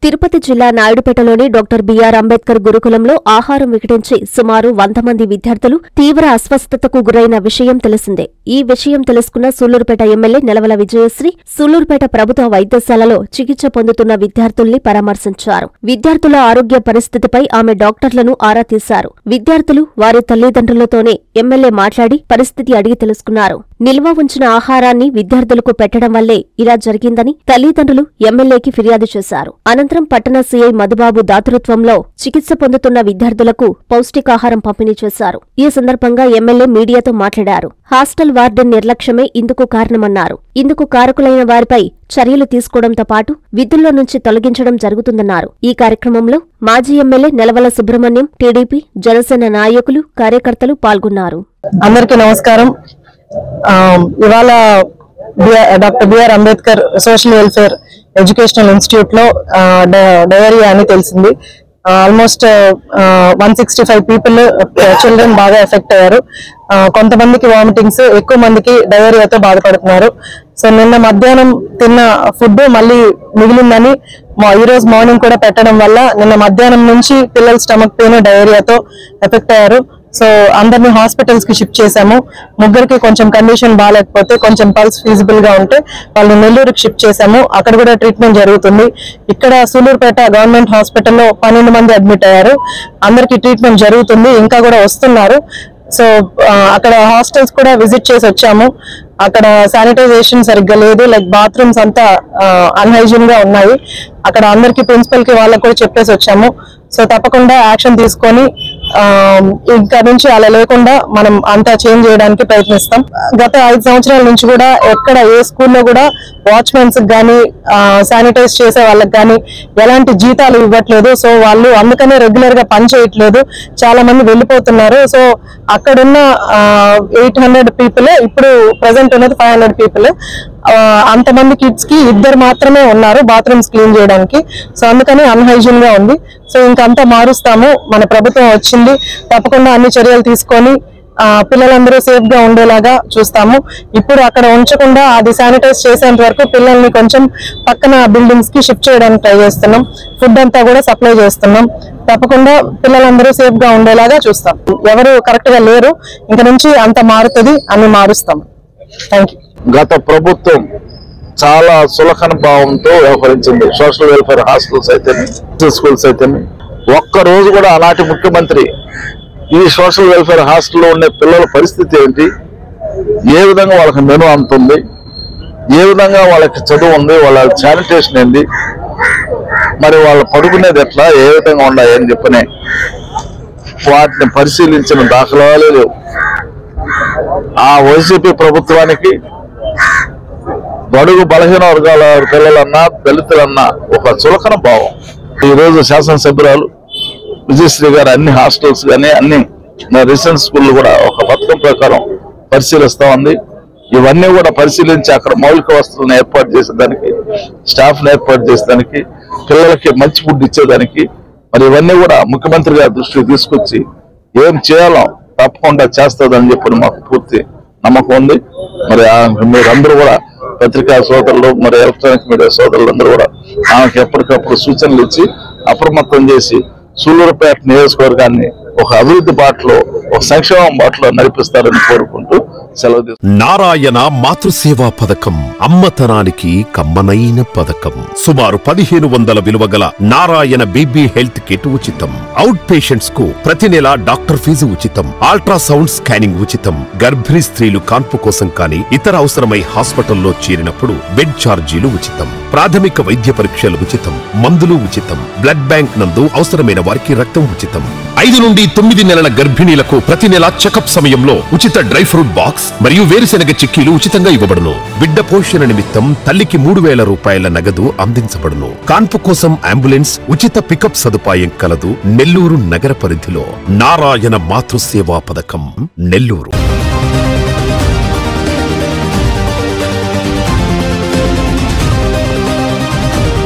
తిరుపతి జిల్లా నాయుడుపేటలోని doctor BR Ambedkar గురుకులంలో ఆహారం వికటించి సుమారు 100 మంది విద్యార్థులు తీవ్ర అస్వస్థతకు గురైన విషయం తెలిసిందే. ఈ విషయం తెలుసుకున్న సూళ్లూరుపేట ఎమ్మెల్యే నెలవల విజయశ్రీ సూళ్లూరుపేట ప్రభుత్వ వైద్యశాలలో చికిత్స పొందుతున్న విద్యార్థుల్ని పరామర్శించారు. విద్యార్థుల ఆరోగ్య పరిస్థితిపై ఆమె డాక్టర్లను ఆరా తీశారు. విద్యార్థులు వారి తల్లిదండ్రులతోనే ఎమ్మెల్యే మాట్లాడి పరిస్థితి అడిగి తెలుసుకున్నారు. నిల్వ ఉంచిన ఆహారాన్ని విద్యార్థులకు పెట్టడం వల్లే ఇలా జరిగిందని తల్లిదండ్రులు ఎమ్మెల్యేకి ఫిర్యాదు చేశారు. అనంతరం పట్టణ సీఐ మధుబాబు దాతృత్వంలో చికిత్స పొందుతున్న విద్యార్థులకు పౌష్టికాహారం పంపిణీ చేశారు. ఈ సందర్భంగా ఎమ్మెల్యే మీడియాతో మాట్లాడారు. హాస్టల్ వార్డెన్ నిర్లక్ష్యమే ఇందుకు కారణమన్నారు. ఇందుకు కారకులైన వారిపై చర్యలు తీసుకోవడంతో పాటు విధుల్లో నుంచి తొలగించడం జరుగుతుందన్నారు. ఈ కార్యక్రమంలో మాజీ ఎమ్మెల్యే నెలవల సుబ్రహ్మణ్యం, టీడీపీ, జనసేన నాయకులు, కార్యకర్తలు పాల్గొన్నారు. అందరికీ నమస్కారం. ఇవాళ doctor BR Ambedkar social welfare educational institute లో డయేరియా అని తెలిసింది. ఆల్మోస్ట్ 165 పీపుల్ చిల్డ్రన్ బాగా ఎఫెక్ట్ అయ్యారు. కొంతమందికి వామిటింగ్స్, ఎక్కువ మందికి డయేరియాతో బాధపడుతున్నారు. సో నిన్న మధ్యాహ్నం తిన్న ఫుడ్ మళ్ళీ మిగిలిందని ఈ రోజు మార్నింగ్ కూడా పెట్టడం వల్ల నిన్న మధ్యాహ్నం నుంచి పిల్లల స్టమక్ పెయిన్, డయేరియాతో ఎఫెక్ట్ అయ్యారు. సో అందరినీ హాస్పిటల్స్ కి షిఫ్ట్ చేశాము. ముగ్గురికి కొంచెం కండిషన్ బాగాలేకపోతే, కొంచెం పల్స్ ఫీజిబుల్ గా ఉంటే వాళ్ళని నెల్లూరుకి షిఫ్ట్ చేశాము. అక్కడ కూడా ట్రీట్మెంట్ జరుగుతుంది. ఇక్కడ సూళ్లూరుపేట గవర్నమెంట్ హాస్పిటల్లో 12 మంది అడ్మిట్ అయ్యారు. అందరికి ట్రీట్మెంట్ జరుగుతుంది, ఇంకా కూడా వస్తున్నారు. సో అక్కడ హాస్టల్స్ కూడా విజిట్ చేసి వచ్చాము. అక్కడ శానిటైజేషన్ సరిగ్గా లేదు, లైక్ బాత్రూమ్స్ అంతా అన్హైజీన్ గా ఉన్నాయి. అక్కడ అందరికి ప్రిన్సిపల్ కి వాళ్ళకి కూడా చెప్పేసి వచ్చాము. సో తప్పకుండా యాక్షన్ తీసుకొని ఇంకా నుంచి అలా లేకుండా మనం అంతా చేంజ్ చేయడానికి ప్రయత్నిస్తాం. గత 5 సంవత్సరాల నుంచి కూడా ఎక్కడ ఏ స్కూల్లో కూడా వాచ్మెన్స్ కానీ శానిటైజ్ చేసే వాళ్ళకి కానీ ఎలాంటి జీతాలు ఇవ్వట్లేదు. సో వాళ్ళు అందుకనే రెగ్యులర్ గా పని చేయట్లేదు. చాలా మంది వెళ్ళిపోతున్నారు. సో అక్కడున్న 800 పీపుల్, ఇప్పుడు ప్రెసెంట్ ఉన్నది 500 పీపుల్. అంతమంది కిడ్స్ కి 2 మాత్రమే ఉన్నారు బాత్రూమ్స్ క్లీన్ చేయడానికి. సో అందుకని అన్హైజీన్ గా ఉంది. సో ఇంకంతా మారుస్తాము. మన ప్రభుత్వం వచ్చింది, తప్పకుండా అన్ని చర్యలు తీసుకొని పిల్లలందరూ సేఫ్ గా ఉండేలాగా చూస్తాము. ఇప్పుడు అక్కడ ఉంచకుండా అది శానిటైజ్ చేసేంత వరకు పిల్లల్ని కొంచెం పక్కన బిల్డింగ్స్ కి షిఫ్ట్ చేయడానికి ట్రై చేస్తున్నాం. ఫుడ్ అంతా కూడా సప్లై చేస్తున్నాం. తప్పకుండా పిల్లలందరూ సేఫ్ గా ఉండేలాగా చూస్తాం. ఎవరు కరెక్ట్ గా లేరు, ఇంక నుంచి అంత మారుతుంది, అన్ని మారుస్తాం. Thank you. గత ప్రభుత్వం చాలా సులకన భావంతో వ్యవహరించింది. సోషల్ వెల్ఫేర్ హాస్టల్స్ అయితే, స్కూల్స్ అయితే, ఒక్కరోజు కూడా అలాంటి ముఖ్యమంత్రి ఈ సోషల్ వెల్ఫేర్ హాస్టల్లో ఉండే పిల్లల పరిస్థితి ఏంటి, ఏ విధంగా వాళ్ళకి మెను అందుతుంది, ఏ విధంగా వాళ్ళకి చదువు ఉంది, వాళ్ళ శానిటేషన్ ఏంది, మరి వాళ్ళు పడుకునేది ఎట్లా, ఏ విధంగా ఉన్నాయని చెప్పనే వాటిని పరిశీలించిన దాఖలాలే లేవు. ఆ వైసీపీ ప్రభుత్వానికి బడుగు బలహీన వర్గాల పిల్లలన్నా, దళితులన్నా ఒక చులకన భావం. ఈరోజు శాసనసభ్యురాలు విజయశ్రీ గారు అన్ని హాస్టల్స్ కానీ అన్ని రెసిడెన్స్ స్కూళ్ళు కూడా ఒక పథకం ప్రకారం పరిశీలిస్తా ఉంది. ఇవన్నీ కూడా పరిశీలించి అక్కడ మౌలిక వసతులను ఏర్పాటు చేసేదానికి, స్టాఫ్ను ఏర్పాటు చేసేదానికి, పిల్లలకి మంచి ఫుడ్ ఇచ్చేదానికి, మరి ఇవన్నీ కూడా ముఖ్యమంత్రి గారి దృష్టికి తీసుకొచ్చి ఏం చేయాలో తప్పకుండా చేస్తుందని చెప్పి మాకు పూర్తి నమ్మకం ఉంది. మరి మీరందరూ కూడా పత్రికా సోదరులు, మరి ఎలక్ట్రానిక్ మీడియా సోదరులందరూ కూడా ఆమెకు ఎప్పటికప్పుడు సూచనలు ఇచ్చి అప్రమత్తం చేసి సూళ్లూరుపేట నియోజకవర్గాన్ని ఒక అభివృద్ధి బాటలో, ఒక సంక్షేమం బాటలో నడిపిస్తారని కోరుకుంటూ సెలవు. నారాయణ మాతృసేవా పథకం అమ్మతనానికి కమ్మనైన పథకం. సుమారు 1500 విలువ గల నారాయణ బీబీ హెల్త్ కిట్ ఉచితం. అవుట్ పేషెంట్స్ కు ప్రతి నెల డాక్టర్ ఫీజు ఉచితం. అల్ట్రాసౌండ్ స్కానింగ్ ఉచితం. గర్భిణీ స్త్రీలు కాన్పు కోసం కానీ ఇతర అవసరమై హాస్పిటల్లో చేరినప్పుడు బెడ్ ఛార్జీలు ఉచితం. ప్రాథమిక వైద్య పరీక్షలు ఉచితం. మందులు ఉచితం. బ్లడ్ బ్యాంక్ నందు అవసరమైన వారికి రక్తం ఉచితం. 5 నుండి 9 నెలల గర్భిణీలకు ప్రతి నెల చెకప్ సమయంలో ఉచిత డ్రై ఫ్రూట్ బాక్స్ మరియు వేరుశెనగ చిక్కీలు ఉచితంగా ఇవ్వబడును. బిడ్డ పోషణ నిమిత్తం తల్లికి 3000 రూపాయల నగదు అందించబడును. కాన్పు కోసం అంబులెన్స్, ఉచిత పికప్ సదుపాయం కలదు. నెల్లూరు నగర పరిధిలో నారాయణ మాతృసేవా పథకం, నెల్లూరు.